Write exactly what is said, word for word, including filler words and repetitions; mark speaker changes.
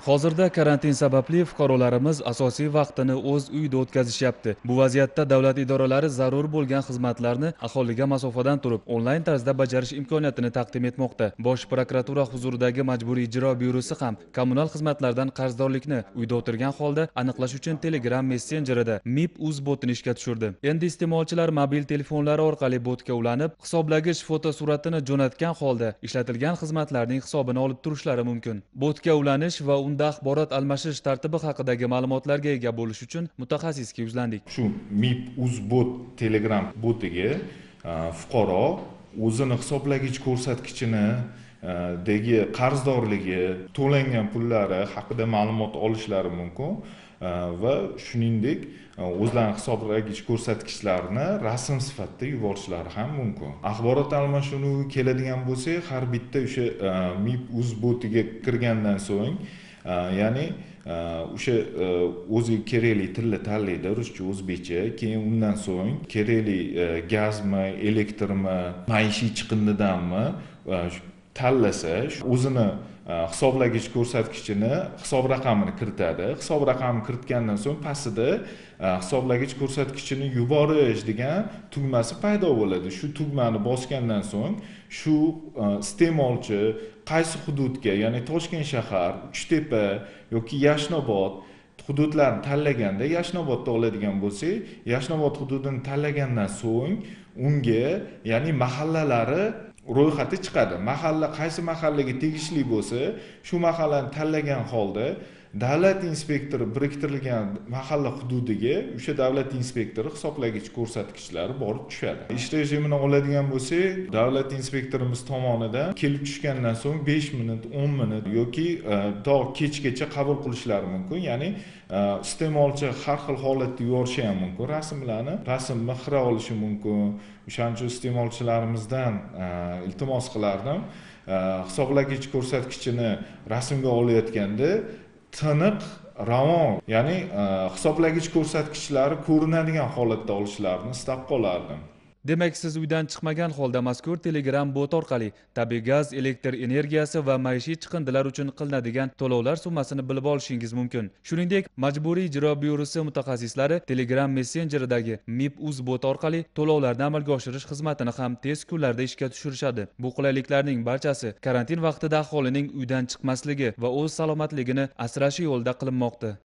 Speaker 1: Hozirda karantin sababli fuqarolarimiz asosiy vaqtini o'z uyida o'tkazishyapti. Bu vaziyatda davlat idoralari zarur bo'lgan xizmatlarni aholiga masofadan turib onlayn tarzda bajarish imkoniyatini taqdim etmoqda. Bosh prokuratura huzuridagi Majburiy ijro byurosi ham kommunal xizmatlardan qarzdorlikni uyda o'tirgan holda aniqlash uchun Telegram messenjerida MIP.uz botini ishga tushirdi. Endi iste'molchilar mobil telefonlari orqali botga ulanib, hisoblagich fotosuratini jo'natgan holda ishlatilgan xizmatlarning hisobini olib turishlari mumkin. Botga ulanish va unda axborot almashish tartibi haqidagi ma'lumotlarga ega bo'lish uchun mutaxassisga yuzlandik.
Speaker 2: Shu MIP.uz bot Telegram botiga fuqaro o'zini hisoblagich ko'rsatkichini dagi qarzdorligi, to'langan pullari haqida ma'lumot olishlari mumkin va shuningdek o'zlarining hisoblagich ko'rsatkichlarini rasm sifatida yuborishlari ham mumkin. Axborot almashinuvi keladigan bo'lsa, har bitta o'sha MIP.uz botiga kirgandan so'ng, ya'ni o'sha o'ziga kerakli tilni tanlaydi, ruscha, o'zbekcha, keyin undan so'ng kerakli gazmi, elektrmi, maishiy chiqindidanmi tanlasa, o'zini hisoblagich ko'rsatkichini, hisob raqamini kiritadi. Hisob raqamini kiritgandan so'ng pastida hisoblagich ko'rsatkichini yuborish degan tugmasi paydo bo'ladi. Shu tugmani bosgandan so'ng shu iste'molchi qaysi hududga, ya'ni Toshkent shahar, Uchtepa yoki Yashnobod hududlarni tanlaganda, Yashnobodda oladigan bo'lsa, Yashnobod hududini tanlagandan so'ng unga, ya'ni mahallalari ro'yxati chiqadi. Mahalla qaysi mahallaga tegishli bo'lsa, shu mahallani tanlagan holda davlat inspektori biriktirilgan mahalla hududiga o'sha davlat inspektori hisoblagich ko'rsatkichlari borib tushadi. Ish rejimini oladigan bo'lsak, davlat inspektorimiz tomonidan kelib tushgandan so'ng besh minut, o'n minut yoki to kechgacha qabul qilishlari mumkin. Ya'ni iste'molchi har xil holatda yuborishi ham mumkin. Rasmlarni, rasmni xira olishi mumkin. O'shaning uchun iste'molchilarimizdan iltimos qilardim, hisoblagich ko'rsatkichini rasmga olayotganda tiniq, ravon, ya'ni hisoblagich ko'rsatkichlari ko'rinadigan holatda olishlarini istab qolardim.
Speaker 1: Demak, siz uydan chiqmagan holda mazkur Telegram bot orqali tabiiy gaz, elektr energiyasi va maishiy chiqindilar uchun qilinadigan to'lovlar summasini bilib olishingiz mumkin. Shuningdek, Majburiy ijro byurosi mutaxassislari Telegram messenjeridagi MIP.uz bot orqali to'lovlarni amalga oshirish xizmatini ham tez kunlarda ishga tushirishadi. Bu qulayliklarning barchasi karantin vaqtida aholining uydan chiqmasligi va o'z salomatligini asrashi yo'lida qilinmoqda.